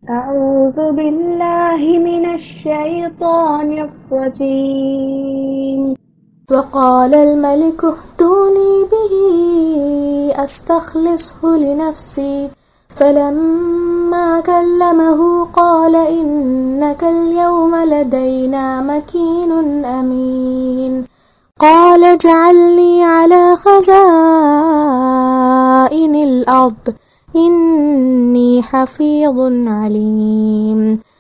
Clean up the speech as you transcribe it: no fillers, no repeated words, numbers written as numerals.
أعوذ بالله من الشيطان الرجيم. وقال الملك ائتوني به أستخلصه لنفسي فلما كلمه قال إنك اليوم لدينا مكين أمين. قال اجعلني على خزائن الأرض إني حفيظ عليم.